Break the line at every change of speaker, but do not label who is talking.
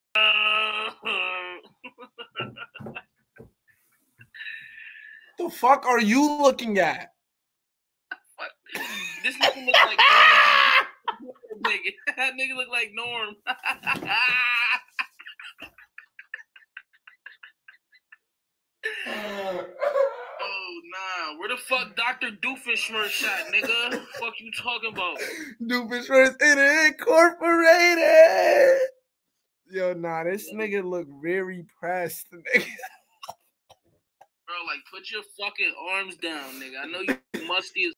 The fuck are you looking at?
This nigga look like Norm. That nigga look like Norm. Oh nah, where the fuck Dr. Doofenshmirtz at, nigga? What the fuck you talking about?
Doofenshmirtz Incorporated. Yo, nah, this nigga look very pressed, nigga.
Bro, like, put your fucking arms down, nigga. I know you musty as